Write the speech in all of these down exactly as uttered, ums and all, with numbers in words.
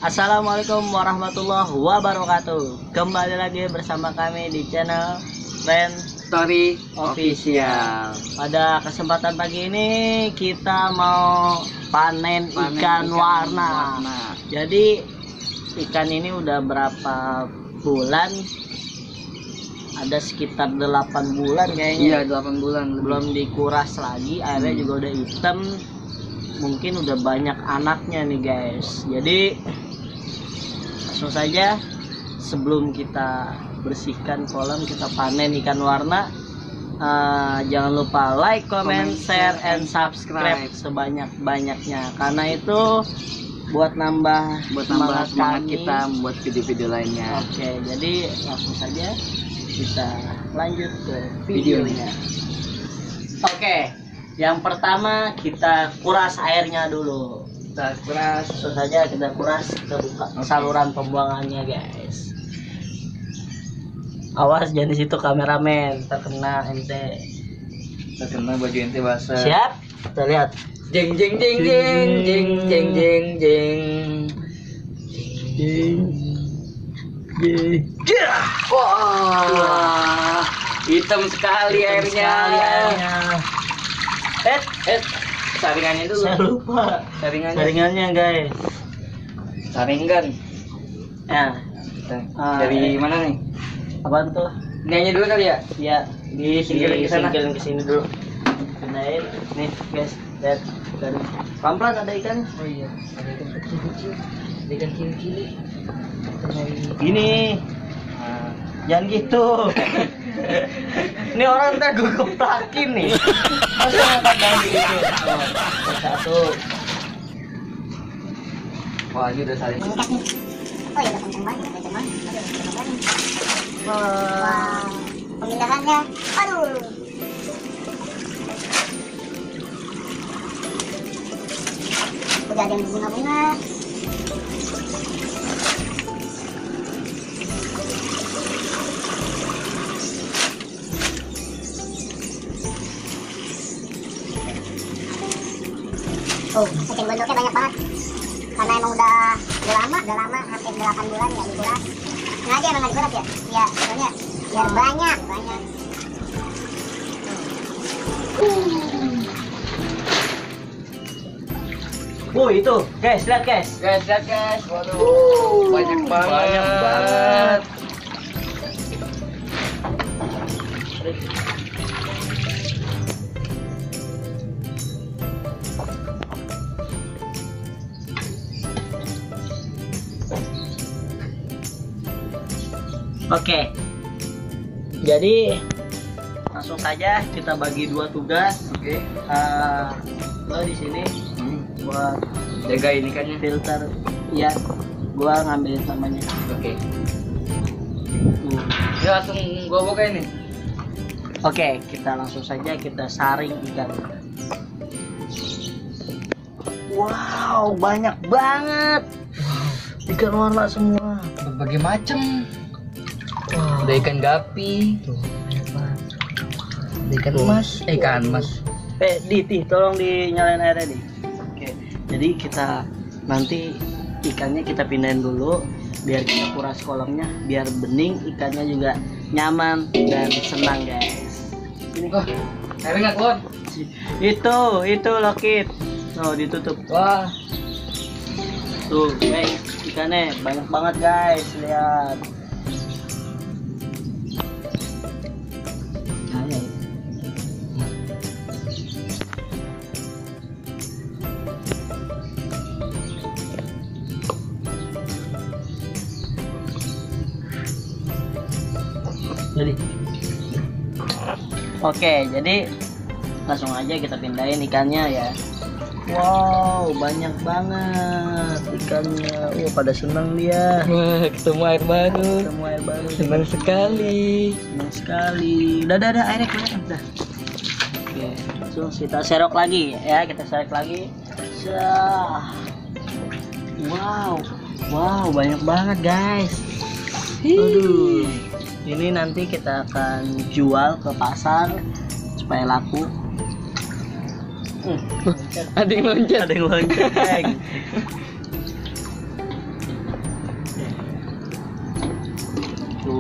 Assalamualaikum warahmatullahi wabarakatuh. Kembali lagi bersama kami di channel Ren Story Official. Pada kesempatan pagi ini kita mau panen, Panen ikan, ikan warna. warna. Jadi ikan ini udah berapa bulan? Ada sekitar delapan bulan kayaknya. Iya, delapan bulan lebih. Belum dikuras lagi, airnya Hmm. juga udah hitam. Mungkin udah banyak anaknya nih guys. Jadi langsung saja, sebelum kita bersihkan kolam, kita panen ikan warna. Uh, jangan lupa like, comment, Comment, share, share, and and subscribe subscribe. sebanyak-banyaknya. Karena itu buat nambah Buat nambah semangat kami. kita membuat video-video lainnya. Oke, jadi langsung saja kita lanjut ke videonya. Oke, yang pertama kita kuras airnya dulu. Kita kuras, langsung saja kita kuras, kita buka saluran pembuangannya guys. Awas jangan di situ kameramen, terkena ente. Terkena baju ente basah. Siap? Kita lihat. Jeng jeng jeng jeng jeng jeng jeng jeng. Wah, hitam sekali Hitam airnya. sekali airnya. Eh, eh, Saringannya dulu. saya lupa. Saringannya. Saringannya guys. Saringan. Ya, Ah, Dari eh. mana nih? apaan tuh? Ininya dulu kali ya? Ya, Di singkirin ke sana. singkirin ke sini dulu. Pindahin. Nih, guys. Lihat. Dan pelan-pelan ada ikan. Oh iya, ada ikan kecil-kecil. Ada ikan kili-kili. Gini. Nah, Jangan gitu. Ini orang ntar gue keplakin nih. Masa ngangkat dari gitu. Oh, satu. wah ini udah saling. Oh ya udah kenceng banget, kenceng banget. Wah, pemindahannya, aduh. Udah ada yang bunga-bunga. Oh, cacing gondoknya banyak banget. Karena emang udah udah lama, udah lama hampir delapan bulan nggak dikuras. Sengaja emang nggak dikuras ya? Iya, soalnya biar banyak, banyak. Oh, itu. Guys, lihat guys. Guys, lihat guys, waduh, banyak banget. Banyak banget. Oke. Jadi langsung saja kita bagi dua tugas. Oke, Eh, lo di sini hmm. buat jaga ini kan ya. filter, ya. Gua ngambilin samanya. Oke, Tuh. ini langsung gua buka ini. Oke, kita langsung saja kita saring ikan. Wow, banyak banget. Ikan warna semua. Berbagai macam. Wow. Ada ikan gapi, Tuh, banyak banget. ada ikan Tuh. emas, eh, ikan emas. Eh, di, di, tolong dinyalain airnya, di. Oke. Jadi kita nanti ikannya kita pindahin dulu biar kita kuras kolamnya, biar bening, ikannya juga nyaman dan senang, guys. Ini. Wah, airnya nggak keluar. Itu, itu lokit. Tuh, ditutup. Wah, Tuh, guys, ikannya banyak banget, guys. Lihat. Nah, ya. Jadi, oke, jadi langsung aja kita pindahin ikannya ya. Wow, banyak banget ikannya. Wah, pada senang dia. wah, ketemu air baru. Ketemu air baru. Senang sekali. Senang sekali. Udah, udah, udah, airnya kelihatan. Udah. Oke, langsung kita serok lagi ya. Kita serok lagi. Syah. Wow, wow, banyak banget guys. Aduh. Ini nanti kita akan jual ke pasar supaya laku. Hmm. Ada yang loncat. Ada yang loncat. Bang.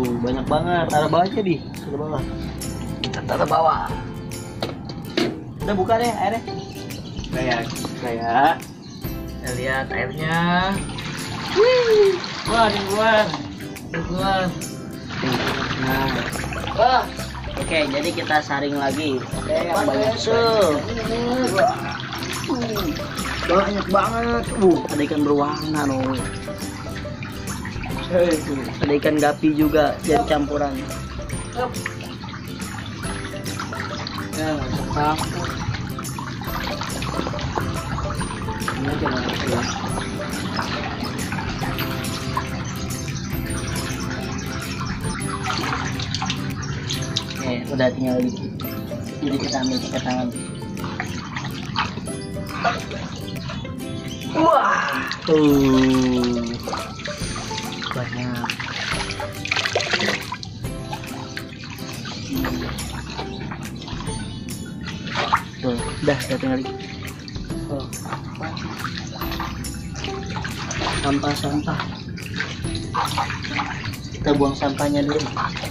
Tuh, banyak banget. Taruh bawah aja, Di. Taruh bawah. Kita taruh bawah. Udah buka deh airnya. Kayak Kayak kita lihat airnya. wih. Wah, ada yang keluar. Ada yang keluar. Nah, Wah, oke, jadi kita saring lagi. Oke, yang Banyak banyak tuh. Uh, banyak banget. Uh, ada ikan berwarna loh. eh, itu. Ada ikan gapi juga jadi campuran. Up. Ya, nggak usah. Ini aja nggak ya. Oke, udah tinggal dikit. Jadi kita ambil pakai tangan. Wah, Tuh, banyak. Tuh, udah, udah tinggal dikit. oh, Sampah-sampah. Kita buang sampahnya dulu.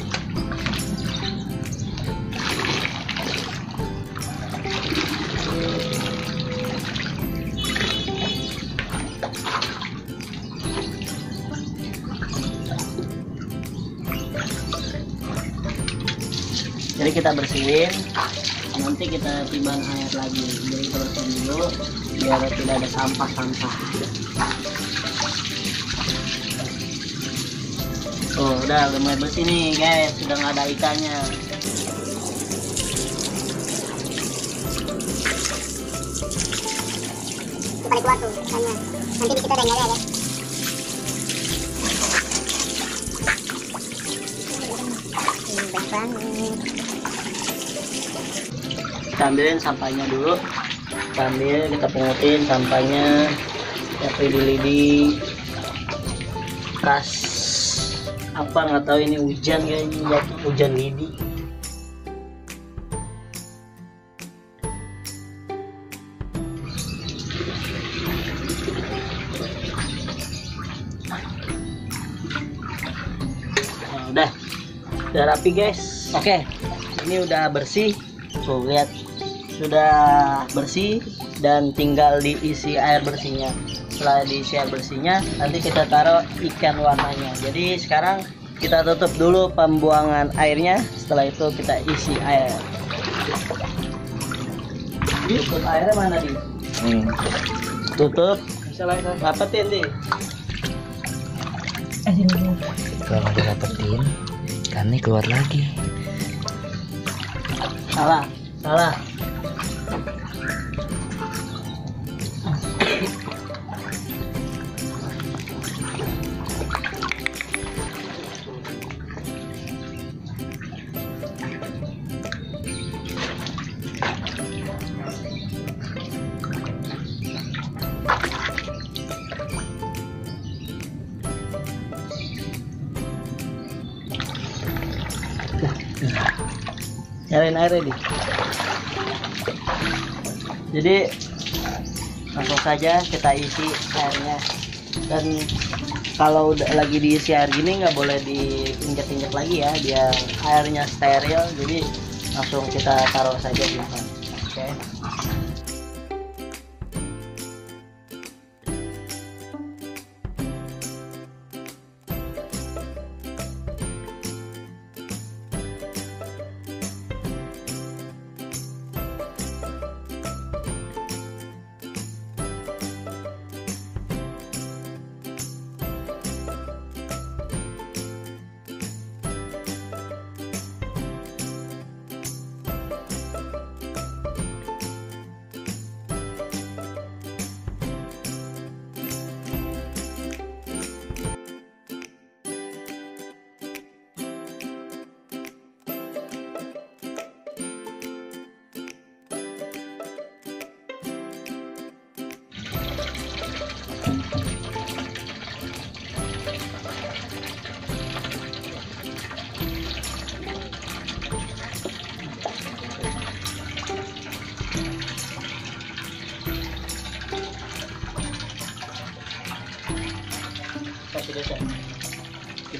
Jadi kita bersihin, nanti kita timbang air lagi. Jadi kita bersihin dulu biar tidak ada sampah-sampah. Oh, udah lumayan bersih nih guys, sudah nggak ada ikannya. Pada keluar tuh ikannya. Nanti di kita udah nyari ya. Hmm, banyak banget. Kita ambilin sampahnya dulu. Kita ambil, kita pungutin sampahnya. Kita pilih lidi. Kas apa nggak tahu, ini hujan kayaknya, jatuh hujan lidi. Nah, udah udah rapi guys. Oke, ini udah bersih. Tuh lihat, sudah bersih dan tinggal diisi air bersihnya. Setelah diisi air bersihnya, nanti kita taruh ikan warnanya. Jadi sekarang kita tutup dulu pembuangan airnya. Setelah itu kita isi air. Tutup airnya mana, Di? hmm. Tutup. Bisa lah itu. Rapetin, Di. Eh, sini sini. Kalau nggak dirapetin, ikannya keluar lagi. Salah, salah. Nyalain airnya, Di. Jadi langsung saja kita isi airnya. Dan kalau udah lagi diisi air gini nggak boleh diinjak-injak lagi ya, biar airnya steril. Jadi langsung kita taruh saja di sana. Oke.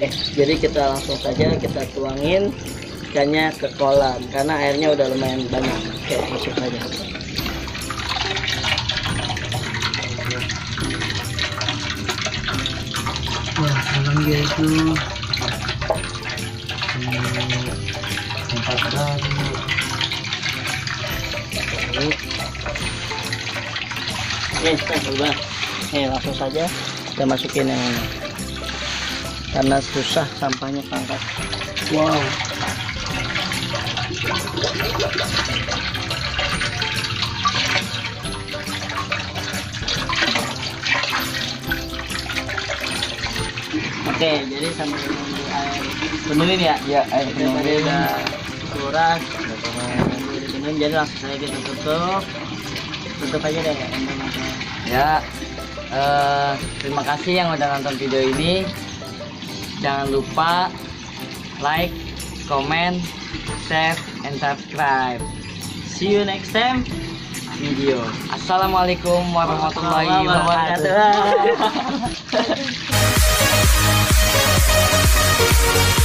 Oke, jadi kita langsung saja kita tuangin ikannya ke kolam karena airnya udah lumayan banyak. Oke, masuk aja. Wah, kolam dia itu tempat baru. Oke, kita coba. Nih, langsung saja kita masukin yang ini. Karena susah sampahnya keangkat. Wow. Oke, jadi sambil nunggu air penuhin ya. Ya, air Kita tadi penuhin. udah kuras, nunggu dipenuhin, jadi langsung saja kita tutup. Tutup aja deh. Ya, eh, terima kasih yang udah nonton video ini. Jangan lupa like, comment, share, and subscribe. See you next time. Video. Assalamualaikum warahmatullahi wabarakatuh. wabarakatuh.